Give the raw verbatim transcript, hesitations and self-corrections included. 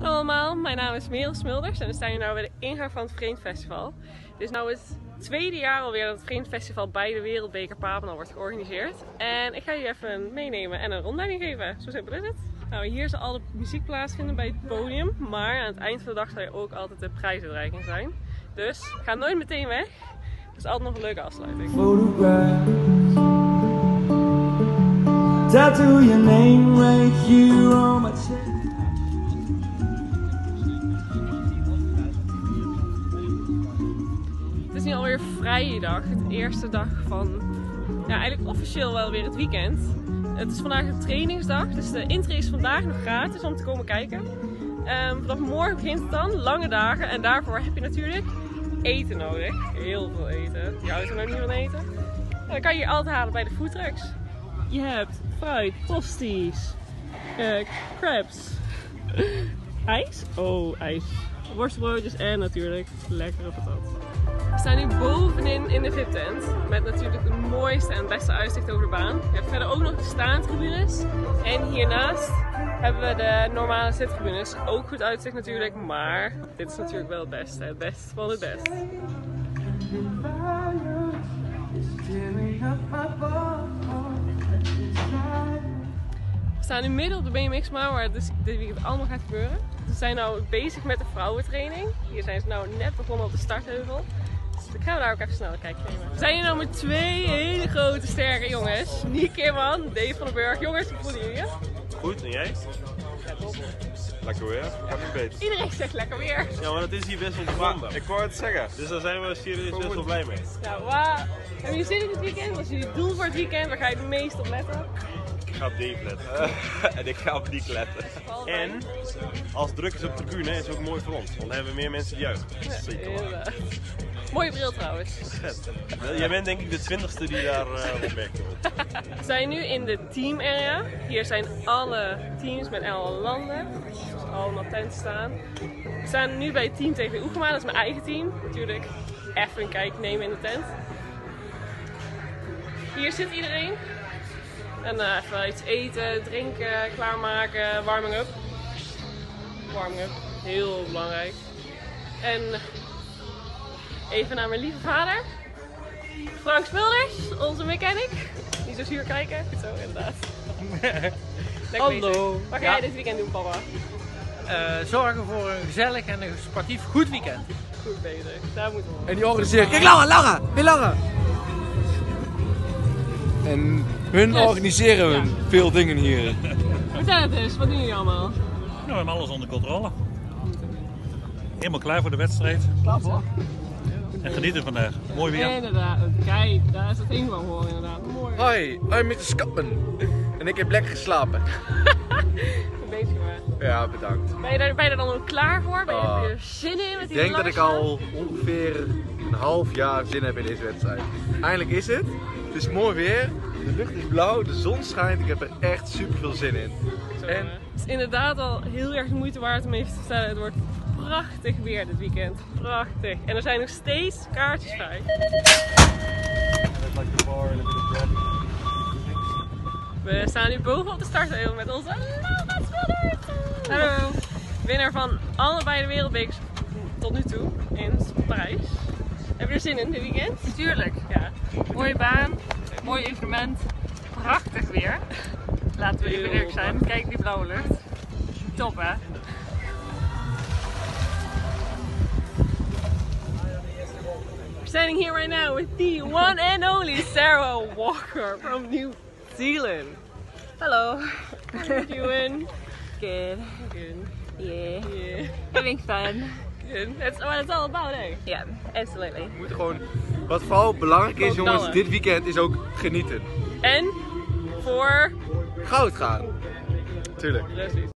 Hallo allemaal, mijn naam is Merel Smulders en we staan hier nu bij de ingang van het Vreemd Festival. Dit is nu het tweede jaar alweer dat het Vreemd Festival bij de Wereldbeker Papendal wordt georganiseerd. En ik ga jullie even meenemen en een rondleiding geven. Zo simpel is het. Nou, hier zal al de muziek plaatsvinden bij het podium, maar aan het eind van de dag zal er ook altijd de prijsuitreiking zijn. Dus ga nooit meteen weg. Het is altijd nog een leuke afsluiting. Tattoo your name right here on my chest. Het is nu alweer vrijdag, het eerste dag van, ja, eigenlijk officieel wel weer het weekend. Het is vandaag de trainingsdag, dus de intree is vandaag nog gratis om te komen kijken. Um, vanaf morgen begint het dan, lange dagen, en daarvoor heb je natuurlijk eten nodig. Heel veel eten. Je houdt er nog niet van eten. En dan kan je hier altijd halen bij de foodtrucks. Je hebt fruit, tosties, uh, crepes, ijs, oh ijs, worstbroodjes en natuurlijk lekkere patat. We staan nu bovenin in de V I P-tent met natuurlijk het mooiste en beste uitzicht over de baan. Je hebt verder ook nog de staantribunes en hiernaast hebben we de normale zittribunes. Ook goed uitzicht natuurlijk, maar dit is natuurlijk wel het beste, het beste van het best. We staan nu midden op de B M X-baan waar het dus dit weekend allemaal gaat gebeuren. We zijn nu bezig met de vrouwentraining. Hier zijn ze nou net begonnen op de startheuvel. Dus dan gaan we daar ook even snel een kijkje nemen. We zijn hier nou met twee hele grote sterke jongens. Niek Kimman, Dave van den Burg. Jongens, hoe voelen jullie je? Goed, en jij? Ja, top. Lekker weer, kan niet beter. Iedereen zegt lekker weer. Ja, maar dat is hier best wel gevonden. Ik wou het zeggen. Dus daar zijn we serieus best wel blij mee. Nou, wow. Hebben jullie zin in het weekend? Wat is jullie doel voor het weekend? Waar ga je het meest op letten? Ik ga op Dave letten. En ik ga op Niek letten. En als het druk is op de tribune is het ook mooi voor ons. Want dan hebben we meer mensen die uit. Ja, mooie bril trouwens. Jij bent denk ik de twintigste die daar uh, opmerkt wordt. We zijn nu in de team area. Hier zijn alle teams met alle landen. Dus allemaal tenten staan. We staan nu bij Team T V Oegema, dat is mijn eigen team. Natuurlijk even een kijkje nemen in de tent. Hier zit iedereen. En uh, even iets eten, drinken, klaarmaken, warming up. Warming up, heel belangrijk. En even naar mijn lieve vader. Frank Smulders, onze mechanic. Niet zo zuur kijken. Goed zo, inderdaad. Hallo. Wat ga jij dit weekend doen, papa? Uh, zorgen voor een gezellig en een sportief goed weekend. Goed bezig, daar moeten we. En die organiseren. Kijk, Lange, Lange! Heel Lange! En hun Yes. organiseren hun Ja. veel dingen hier. Vertel het eens, wat doen jullie allemaal? Nou, we hebben alles onder controle. Helemaal klaar voor de wedstrijd. Klap hoor. En genieten vandaag. Mooi weer. Inderdaad, kijk, daar is het ding van voor inderdaad. Mooi. Hoi, I'm mister Scapman. En ik heb lekker geslapen. Een beetje maar. Ja, bedankt. Ben je, daar, ben je er dan ook klaar voor? Ben je Ah. er weer zin in? Met Ik die denk dat ik lange al ongeveer een half jaar zin heb in deze wedstrijd. Eindelijk is het. Het is mooi weer. De lucht is blauw, de zon schijnt. Ik heb er echt super veel zin in. Zo, En- hè? Het is inderdaad al heel erg de moeite waard om even te stellen. Het wordt prachtig weer dit weekend. Prachtig. En er zijn nog steeds kaartjes vrij. We staan nu boven op de startheuvel met onze Laura Smulders. Hallo. Winnaar van allebei de wereldbekers tot nu toe in Parijs. Heb je er zin in dit weekend? Natuurlijk. Ja. Mooie baan, mooi evenement, prachtig weer. Laten we even Heel eerlijk zijn, kijk die blauwe lucht. Top hè? We're standing here right now with the one and only Sarah Walker from New Zealand. Hello. How are you doing? Good. Good. Yeah. Yeah. Having fun. Good. That's what it's all about, eh? Yeah, absolutely. We moeten gewoon, wat vooral belangrijk is, Ook jongens, knallen. dit weekend is ook genieten. En voor Goud gaan. Tuurlijk. Precies.